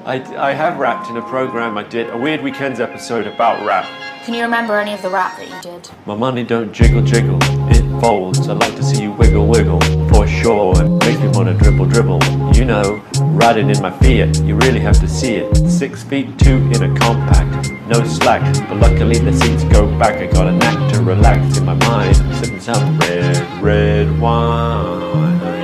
I have rapped in a program I did, a Weird Weekends episode about rap. Can you remember any of the rap that you did? My money don't jiggle jiggle, it folds. I'd like to see you wiggle wiggle, for sure. It makes me wanna dribble dribble. You know, riding in my Fiat, you really have to see it. 6'2" in a compact, no slack. But luckily the seats go back. I got a knack to relax in my mind, sipping some red wine.